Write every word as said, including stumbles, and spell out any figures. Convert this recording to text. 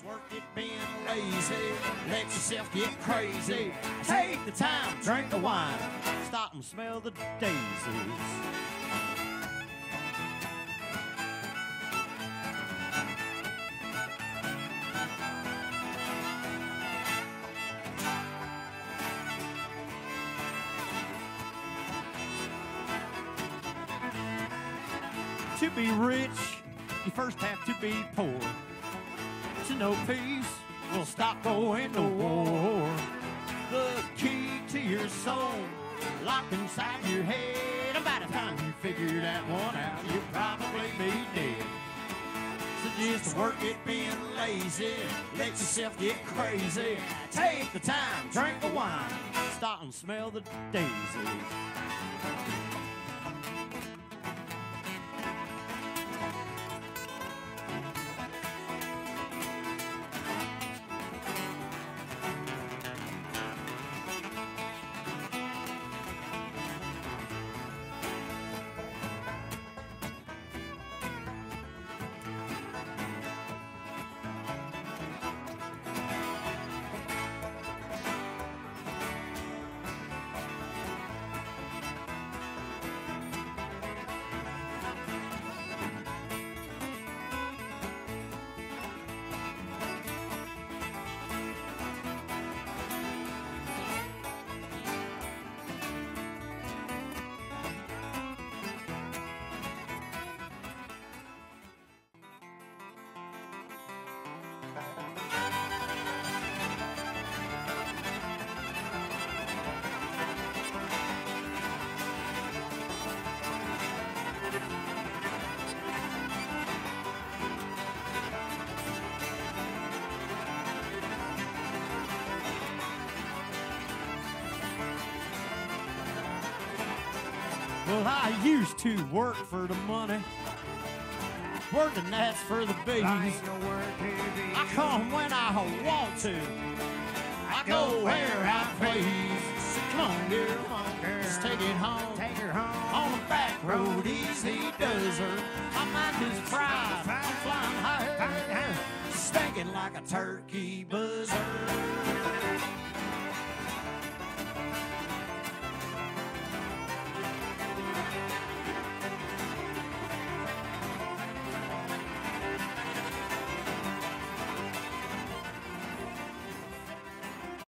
Work it being lazy, let yourself get crazy. Take the time, drink the wine, stop and smell the daisies. To be rich, you first have to be poor. To know peace, will stop going to war. The key to your soul, locked inside your head. And by the time you figure that one out, you'll probably be dead. So just work it being lazy, let yourself get crazy. Take the time, drink the wine, stop and smell the daisies. Well, I used to work for the money, working that's for the bees. I come when I want to, I go where I please. So come on, girl, come on, girl, let's take it home. Take her home on the back road, easy does her. My mind is fried, I'm flying higher, stinking like a turkey buzzer.